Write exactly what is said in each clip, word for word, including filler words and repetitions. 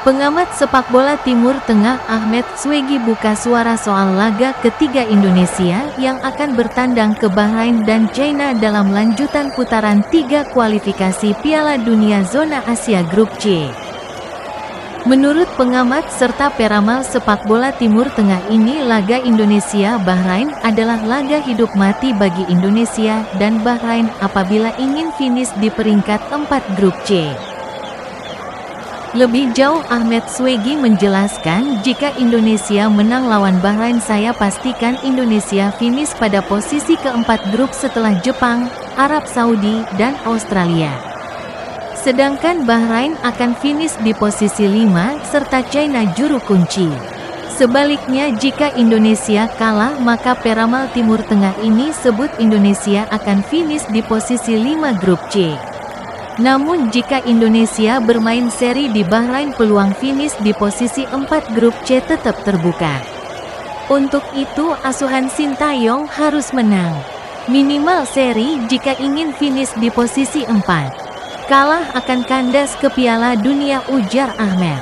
Pengamat sepak bola Timur Tengah Ahmed Swegi buka suara soal laga ketiga Indonesia yang akan bertandang ke Bahrain dan China dalam lanjutan putaran tiga kualifikasi Piala Dunia Zona Asia Grup C. Menurut pengamat serta peramal sepak bola Timur Tengah ini, laga Indonesia-Bahrain adalah laga hidup mati bagi Indonesia dan Bahrain apabila ingin finish di peringkat empat Grup C. Lebih jauh, Ahmed Swegi menjelaskan, jika Indonesia menang lawan Bahrain, saya pastikan Indonesia finish pada posisi keempat grup setelah Jepang, Arab Saudi, dan Australia. Sedangkan Bahrain akan finish di posisi lima, serta China juru kunci. Sebaliknya, jika Indonesia kalah, maka peramal Timur Tengah ini sebut Indonesia akan finish di posisi lima grup C. Namun jika Indonesia bermain seri di Bahrain, peluang finish di posisi empat grup C tetap terbuka. Untuk itu asuhan Sintayong harus menang minimal seri jika ingin finish di posisi empat. Kalah akan kandas ke Piala Dunia, ujar Ahmed.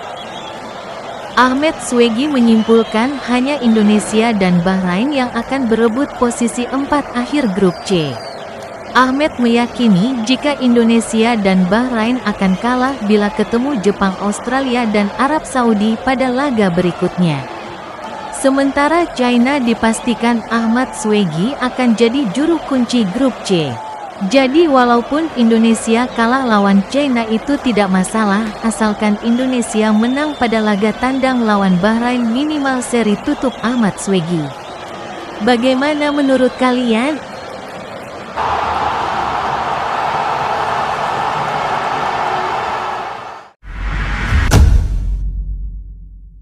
Ahmed Swegi menyimpulkan hanya Indonesia dan Bahrain yang akan berebut posisi empat akhir grup C. Ahmed meyakini jika Indonesia dan Bahrain akan kalah bila ketemu Jepang, Australia, dan Arab Saudi pada laga berikutnya. Sementara China dipastikan Ahmad Swegi akan jadi juru kunci grup C. Jadi walaupun Indonesia kalah lawan China itu tidak masalah, asalkan Indonesia menang pada laga tandang lawan Bahrain minimal seri, tutup Ahmad Swegi. Bagaimana menurut kalian?